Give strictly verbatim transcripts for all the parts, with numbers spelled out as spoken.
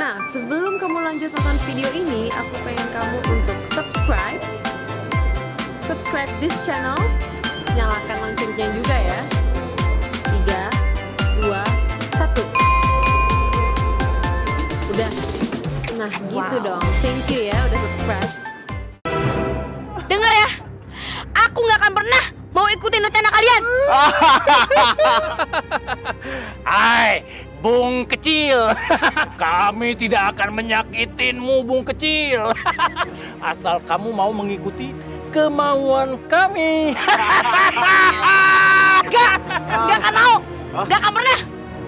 Nah, sebelum kamu lanjut nonton video ini, aku pengen kamu untuk subscribe, subscribe this channel, nyalakan loncengnya juga ya. Tiga, dua, satu. Udah. Nah, gitu Wow. dong. Thank you ya udah subscribe. Dengar ya, aku nggak akan pernah mau ikutin rencana kalian. Hai, Bung Kecil. Kami tidak akan menyakitinmu, Bung Kecil. Asal kamu mau mengikuti kemauan kami. Gak, gak akan mau, gak akan pernah.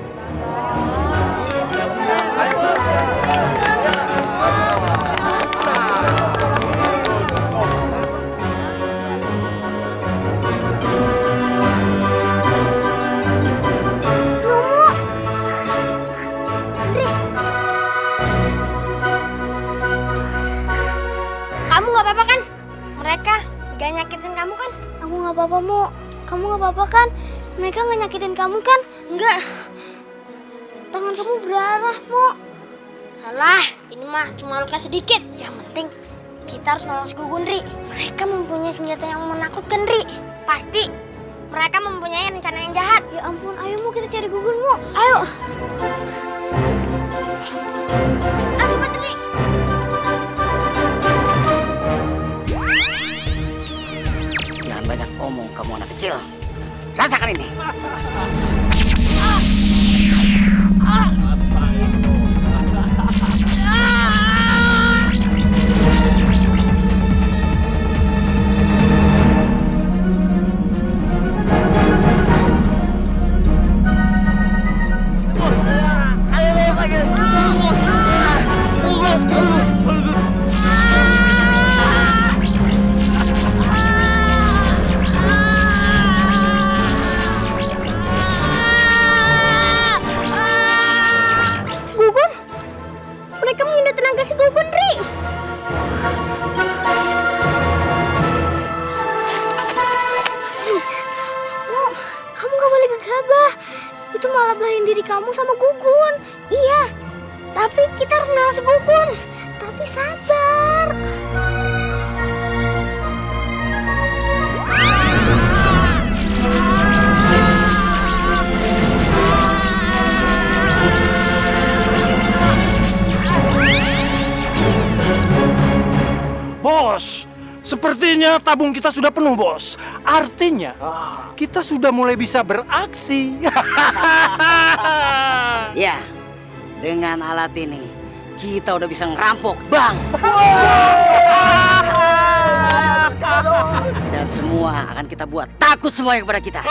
Kamu nggak apa-apa kan? Mereka gak nyakitin kamu kan? Aku nggak apa-apa, Mo. Kamu nggak apa-apa kan? Mereka nggak nyakitin kamu kan? Enggak. Tangan kamu berdarah, Mo. Alah, ini mah cuma luka sedikit. Yang penting kita harus nolong si Gugun, Ri. Mereka mempunyai senjata yang menakutkan, Ri. Pasti mereka mempunyai rencana yang jahat. Ya ampun, ayo Mo, kita cari Gugun, Mo. Ayo. Ah, cepat, Ri. Jangan banyak omong kamu anak kecil. Rasakan ini. Gugun? Mereka menyedot tenaga si Gugun, Ri. Oh, kamu gak boleh gegabah. Itu malah bahayain diri kamu sama Gugun. Iya, tapi kita harus menolong si Gugun. Tapi sabar. Bos, sepertinya tabung kita sudah penuh, Bos. Artinya, kita sudah mulai bisa beraksi. Ya, dengan alat ini kita udah bisa ngerampok bank. Dan semua akan kita buat takut semua kepada kita.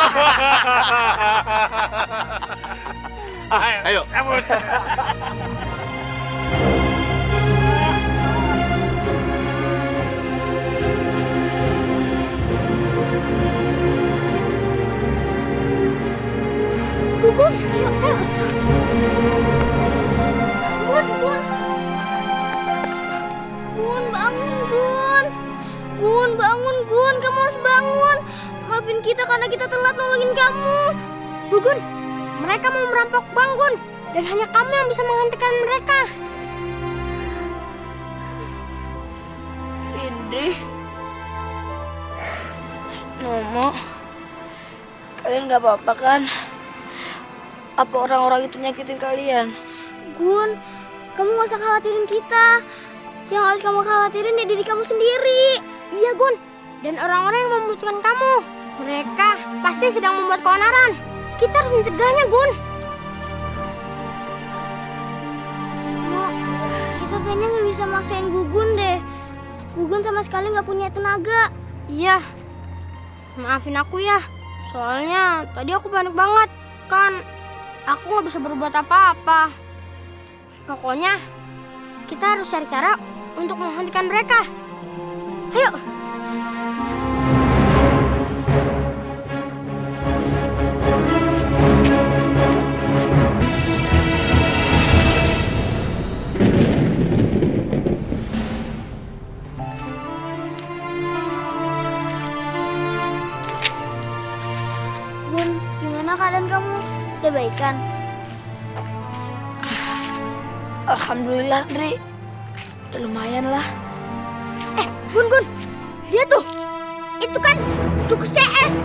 Ayo, cabut. Gugun, ayo, ayo. Gun, Gun. Gun, bangun, Gun. Gun, bangun, Gun. Kamu harus bangun. Maafin kita karena kita telat nolongin kamu. Gugun, mereka mau merampok bank, Gun. Dan hanya kamu yang bisa menghentikan mereka. Indri, Nomo, kalian gak apa-apa kan? Apa orang-orang itu nyakitin kalian? Gun, kamu gak usah khawatirin kita. Yang harus kamu khawatirin ya diri kamu sendiri. Iya, Gun. Dan orang-orang yang membutuhkan kamu. Mereka pasti sedang membuat keonaran. Kita harus mencegahnya, Gun. Mo, kita kayaknya nggak bisa maksain Gugun deh. Gugun sama sekali nggak punya tenaga. Iya. Maafin aku ya. Soalnya tadi aku panik banget. Kan aku nggak bisa berbuat apa-apa. Pokoknya kita harus cari cara untuk menghentikan mereka. Ayo. Gun, gimana keadaan kamu? Udah baikan? Alhamdulillah. Alhamdulillah, Dri. Udah lumayan lah. Eh, Gun, Gun. Dia tuh. Itu kan cukup C S.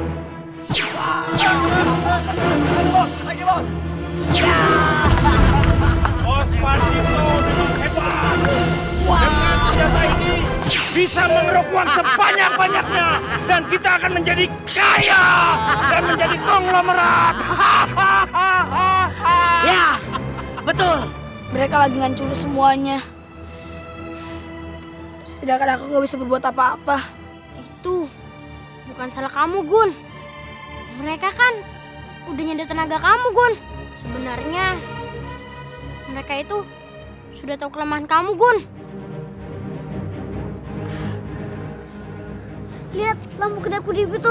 Bos, lagi bos. Bos Pandito memang hebat. Dengan senjata ini bisa mengeruk uang sebanyak-banyaknya dan kita akan menjadi kaya dan menjadi konglomerat. Ya, betul. Mereka lagi ngancurin semuanya. Sedangkan aku gak bisa berbuat apa-apa. Itu bukan salah kamu, Gun. Mereka kan udah nyedot tenaga kamu, Gun. Sebenarnya mereka itu sudah tahu kelemahan kamu, Gun. Lihat lampu kedap-kedip itu.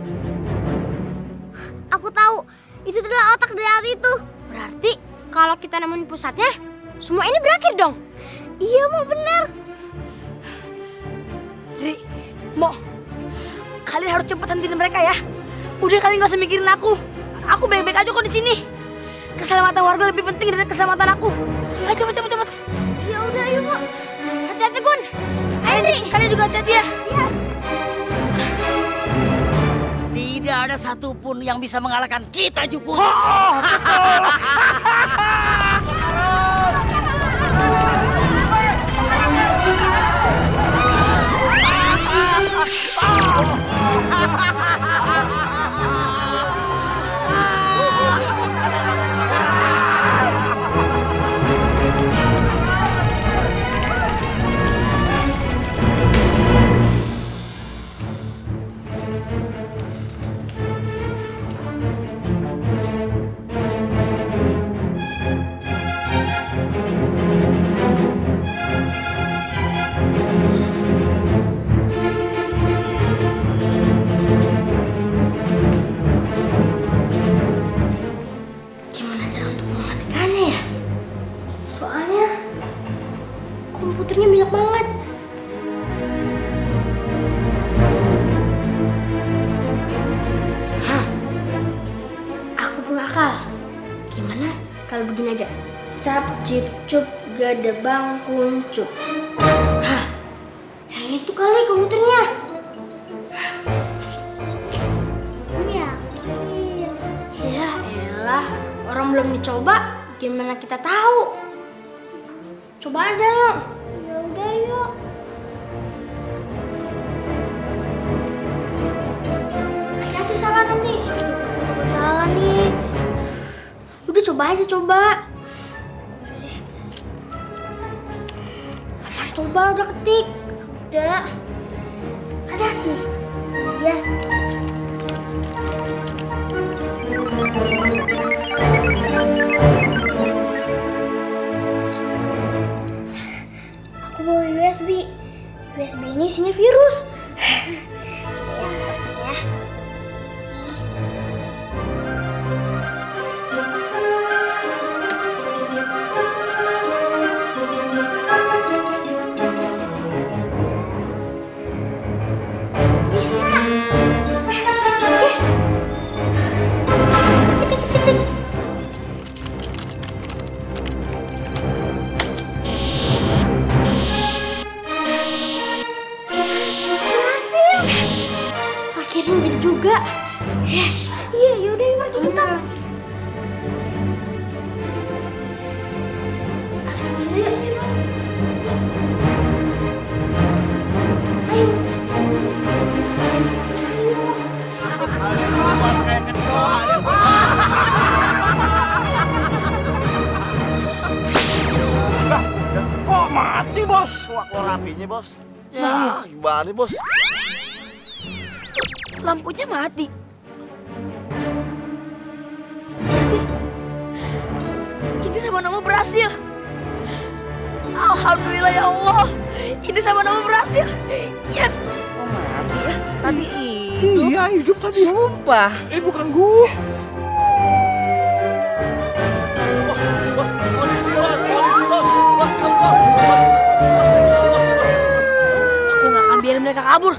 Aku tahu itu adalah otak dari hal itu. Berarti kalau kita nemuin pusatnya, semua ini berakhir dong. Iya, Mo, bener. Dri, Mo, kalian harus cepat hentiin mereka ya. Udah, kalian gak usah mikirin aku. Aku baik-baik aja kok di sini. Keselamatan warga lebih penting dari keselamatan aku. Ayo cepet, cepet, cepet. Ya udah, ayo, Mo. Hati-hati, Gun. Ayo, Dri. Kalian juga hati-hati ya. Iya. Tidak ada satupun yang bisa mengalahkan kita, Jukut. Gimana cara untuk mematikannya ya? Soalnya komputernya banyak banget. Hah? Aku punya akal. Gimana kalau begini aja? Cap, cip, cup, gada bang, kuncup. Hah? Yang itu kali komputernya. Yakin? Ya elah, orang belum dicoba, gimana kita tahu? Coba aja yuk. Ya udah yuk. Hati-hati salah nanti. Takut salah nih. Udah coba aja coba. Aman, coba udah ketik. Udah. Hati-hati. Ya. Aku bawa U S B. U S B ini isinya virus. Kita yang pasang ya. Bisa. Yes. Ketik, ketik, ketik. Berhasil. Akhirnya jadi juga. Yes. Iya, yaudah yuk pergi cepetan. Yuk, yuk. Ayo. Kayak kecoa. Kok mati, Bos? Wah, kok rapinya, Bos? Ya, gimana nih, Bos? Lampunya mati. Ini sama nama berhasil. Alhamdulillah ya Allah. Ini sama nama berhasil. Yes. Oh, mati ya? Tadi hidup. Iya, hidup tadi. Sumpah. Eh, bukan gua. Bos, polisi, Bos, polisi, Bos. Bos, kamu, Bos. Aku nggak akan biarin mereka kabur.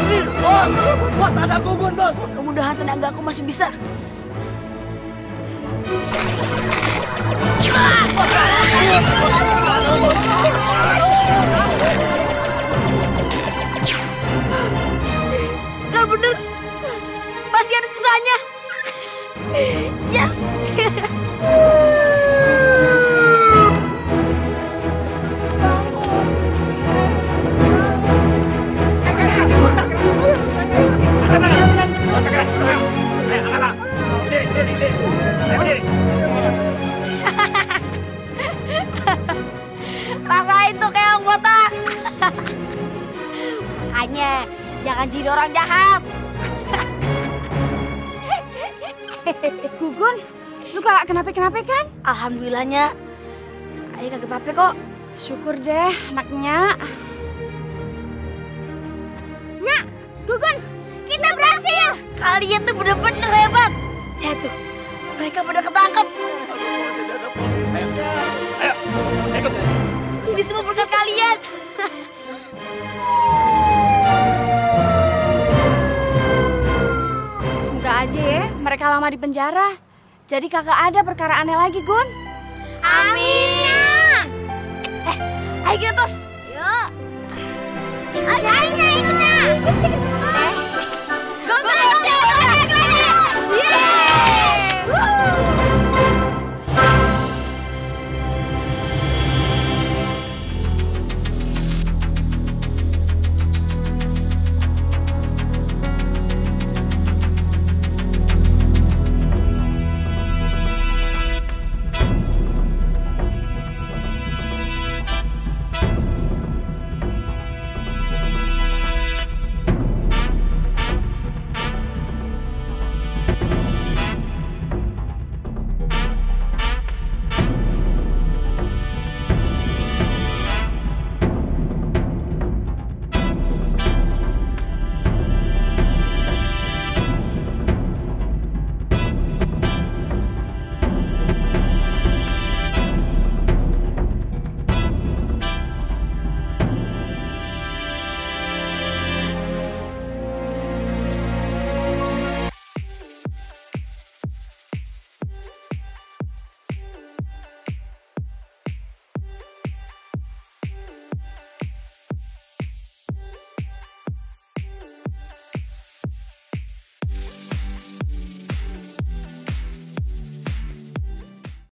Bos, Bos, ada gugun, Bos. Mudah-mudahan tenaga aku masih bisa. Kalau bener, masih ada sisanya. Yes. Rasain tuh kayak anggota. Makanya jangan jadi orang jahat. Gugun, lu gak kenapa-kenapa kan? Alhamdulillahnya, Ayah kagak apa-apa kok. Syukur deh anaknya. Nyak, Gugun, kita berhasil. Kalian tuh bener-bener hebat. Lihat tuh, mereka udah ketangkep. Ayo, ikut. Ini semua berkat kalian. Semoga aja ya mereka lama di penjara. Jadi kagak ada perkara aneh lagi, Gun. Amin. Eh, ayo kita tos. Yuk. Ayo, ayo, ayo, ayo.